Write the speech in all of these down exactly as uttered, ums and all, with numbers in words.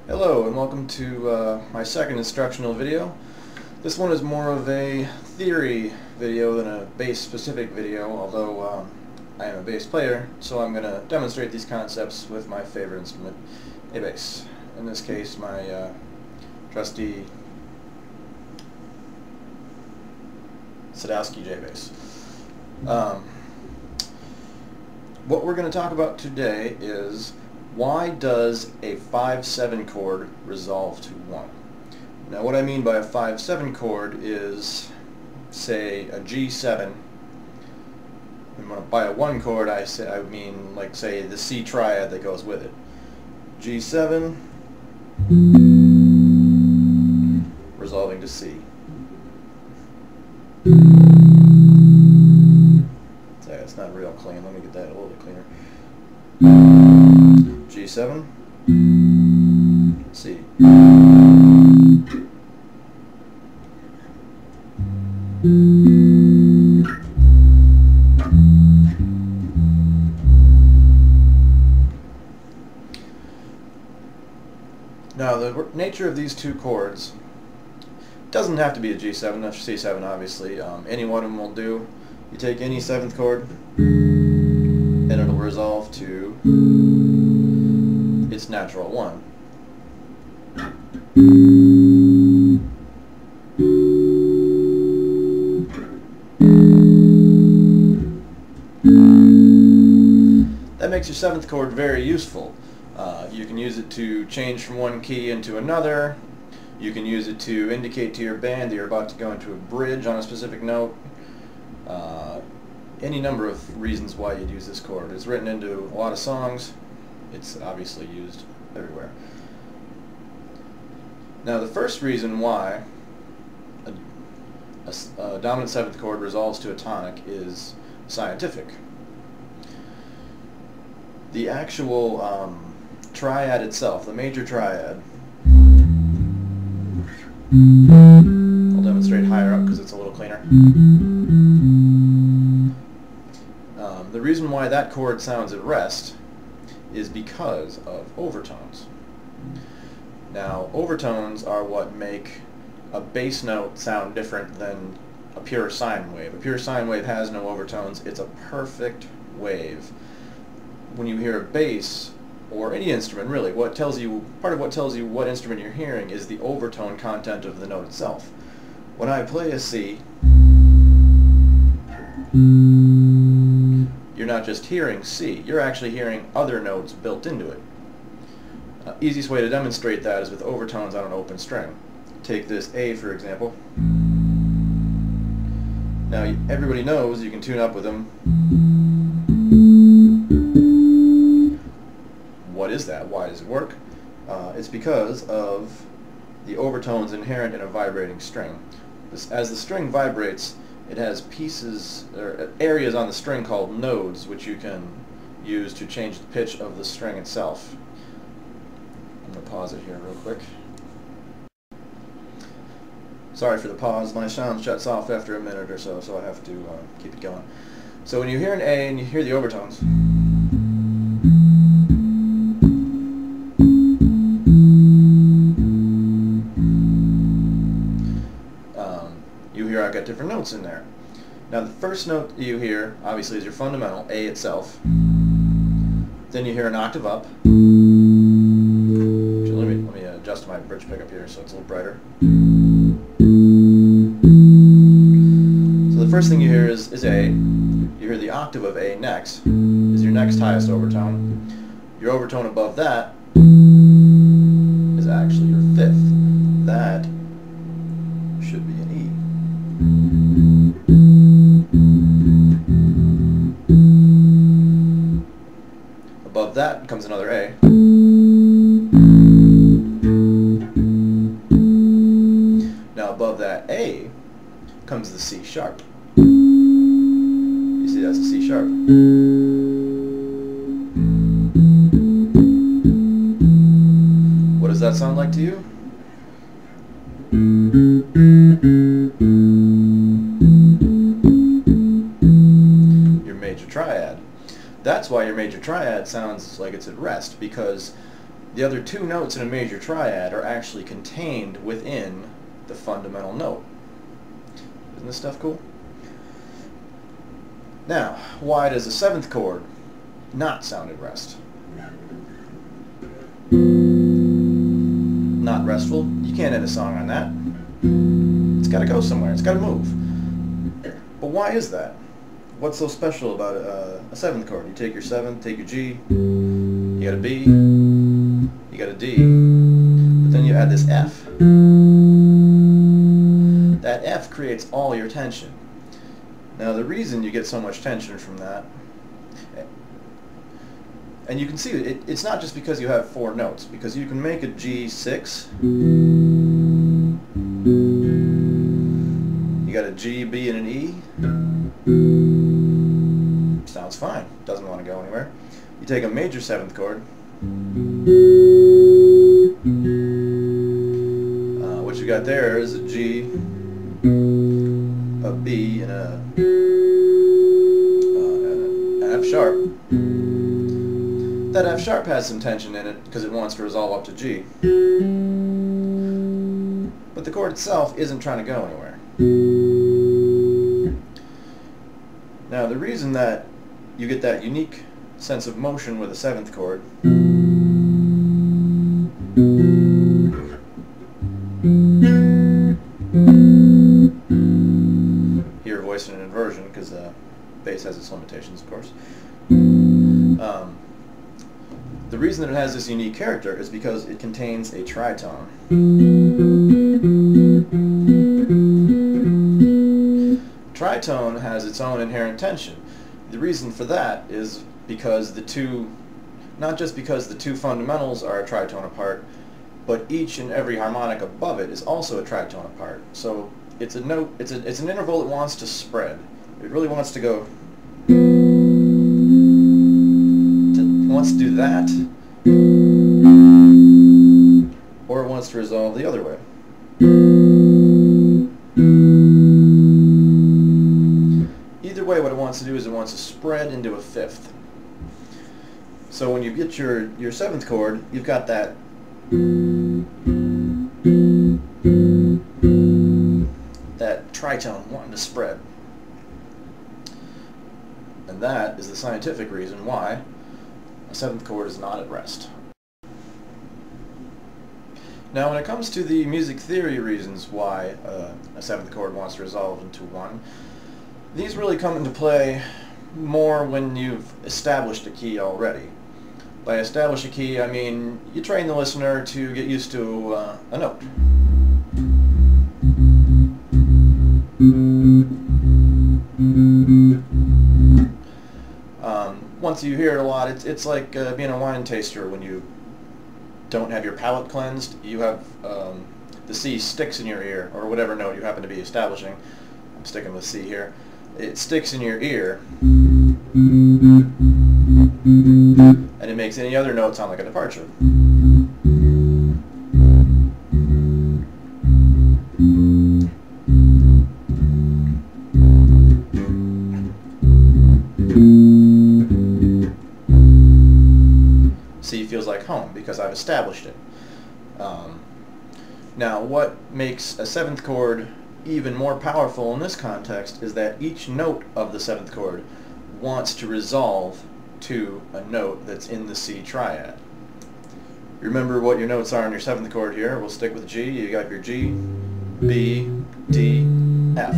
Hello and welcome to uh, my second instructional video. This one is more of a theory video than a bass specific video, although um, I am a bass player, so I'm going to demonstrate these concepts with my favorite instrument, a bass. In this case, my uh, trusty Sadowski J bass. Um, what we're going to talk about today is why does a five seven chord resolve to one? Now what I mean by a five seven chord is, say, a G seven. And by a one chord I say I mean like say the C triad that goes with it. G seven resolving to C. Sorry, it's not real clean. Let me get that a little bit cleaner. G seven, C. Now the nature of these two chords doesn't have to be a G seven, that's C seven obviously. Um, any one of them will do. You take any seventh chord and it'll resolve to its natural one. That makes your seventh chord very useful. Uh, you can use it to change from one key into another. You can use it to indicate to your band that you're about to go into a bridge on a specific note. Uh, any number of reasons why you'd use this chord. It's written into a lot of songs. It's obviously used everywhere. Now the first reason why a, a, a dominant seventh chord resolves to a tonic is scientific. The actual um, triad itself, the major triad, I'll demonstrate higher up because it's a little cleaner. Um, the reason why that chord sounds at rest is because of overtones. Now, overtones are what make a bass note sound different than a pure sine wave. A pure sine wave has no overtones. It's a perfect wave. When you hear a bass, or any instrument really, what tells you, part of what tells you what instrument you're hearing is the overtone content of the note itself. When I play a C, you're not just hearing C, you're actually hearing other notes built into it. Uh, easiest way to demonstrate that is with overtones on an open string. Take this A for example. Now everybody knows you can tune up with them. What is that? Why does it work? Uh, it's because of the overtones inherent in a vibrating string. This, as the string vibrates, it has pieces or areas on the string called nodes, which you can use to change the pitch of the string itself. I'm going to pause it here real quick. Sorry for the pause. My sound shuts off after a minute or so, so I have to uh, keep it going. So when you hear an A and you hear the overtones, you hear I've got different notes in there. Now the first note you hear obviously is your fundamental, A itself. Then you hear an octave up. Actually, let me, let me adjust my bridge pickup here so it's a little brighter. So the first thing you hear is, is A. You hear the octave of A next, is your next highest overtone. Your overtone above that is actually your fifth. That should be an E. Above that comes another A. Now above that A comes the C sharp. You see that's a C sharp. What does that sound like to you? Your major triad. That's why your major triad sounds like it's at rest, because the other two notes in a major triad are actually contained within the fundamental note. Isn't this stuff cool? Now, why does the seventh chord not sound at rest? Not restful. You can't end a song on that. It's got to go somewhere. It's got to move. But why is that? What's so special about uh, a seventh chord? You take your seventh, take your G, you got a B, you got a D, but then you add this F. That F creates all your tension. Now the reason you get so much tension from that, and you can see it, it's not just because you have four notes, because you can make a G six, you got a G, B, and an E, sounds fine, doesn't want to go anywhere. You take a major seventh chord, uh, what you got there is a G, a B, and a, uh, an F sharp. That F sharp has some tension in it because it wants to resolve up to G. But the chord itself isn't trying to go anywhere. Now the reason that you get that unique sense of motion with a seventh chord here voice in an inversion because uh, bass has its limitations, of course. Um, the reason that it has this unique character is because it contains a tritone. Tritone has its own inherent tension. The reason for that is because the two, not just because the two fundamentals are a tritone apart, but each and every harmonic above it is also a tritone apart. So it's a note, it's a, it's an interval that wants to spread. It really wants to go, to, wants to do that, or it wants to resolve the other way. Either way, what it wants to do is it wants to spread into a fifth. So when you get your, your seventh chord, you've got that that tritone wanting to spread. And that is the scientific reason why a seventh chord is not at rest. Now when it comes to the music theory reasons why uh, a seventh chord wants to resolve into one, these really come into play more when you've established a key already. By establish a key, I mean you train the listener to get used to uh, a note. Um, once you hear it a lot, it's, it's like uh, being a wine taster when you don't have your palate cleansed. You have um, the C sticks in your ear, or whatever note you happen to be establishing. I'm sticking with C here. It sticks in your ear, and it makes any other note sound like a departure. C feels like home because I've established it. Um, now what makes a seventh chord even more powerful in this context is that each note of the seventh chord wants to resolve to a note that's in the C triad. Remember what your notes are on your seventh chord here. We'll stick with G. You got your G, B, D, F.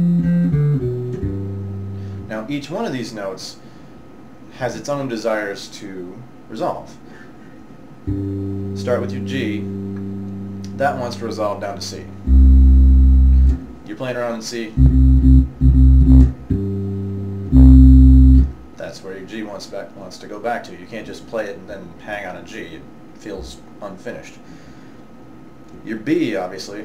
Now each one of these notes has its own desires to resolve. Start with your G. That wants to resolve down to C. You're playing around in C. That's where your G wants back wants to go back to. You can't just play it and then hang on a G. It feels unfinished. Your B, obviously,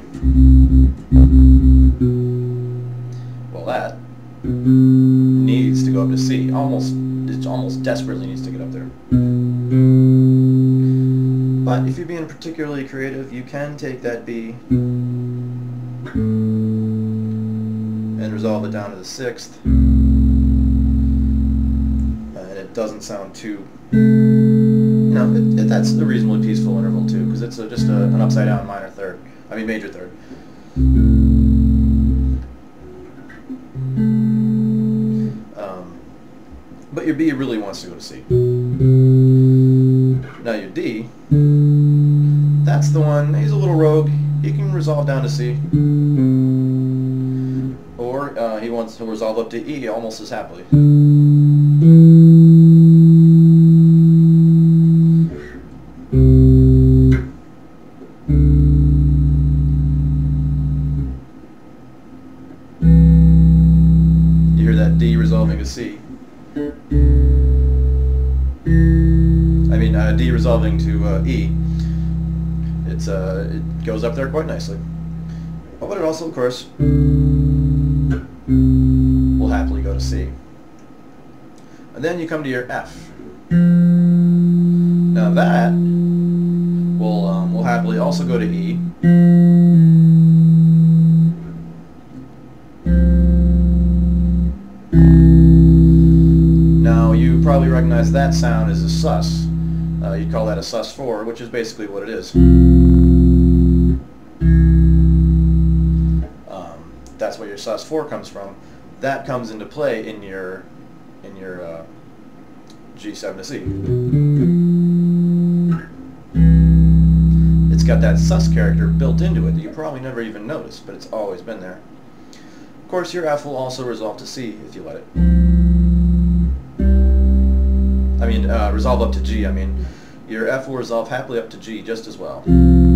well, that needs to go up to C. Almost, it almost desperately needs to get up there. But if you're being particularly creative, you can take that B and resolve it down to the sixth, and it doesn't sound too know, it, it, that's a reasonably peaceful interval too, because it's a, just a, an upside down minor third. I mean major third. Um, but your B really wants to go to C. Now your D, that's the one, he's a little rogue. He can resolve down to C. Or uh, he wants to resolve up to E almost as happily. You hear that D resolving to C. I mean uh, D resolving to uh, E. It's uh, it goes up there quite nicely. Oh, but it also, of course, will happily go to C. And then you come to your F. Now that will um, will happily also go to E. Now you probably recognize that sound as a sus. Uh, you'd call that a sus four, which is basically what it is. Um, that's where your sus four comes from. That comes into play in your in your uh, G seven to C. It's got that sus character built into it that you probably never even noticed, but it's always been there. Of course, your F will also resolve to C if you let it. I mean, uh, resolve up to G, I mean. Your F will resolve happily up to G just as well.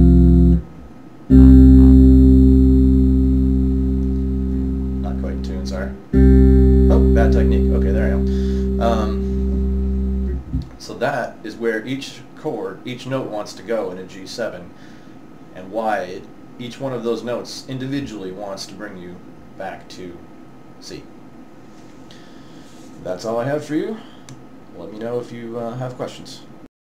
Not quite in tune, sorry. Oh, bad technique. Okay, there I am. Um, so that is where each chord, each note wants to go in a G seven, and why it, each one of those notes individually wants to bring you back to C. That's all I have for you. Let me know if you uh, have questions.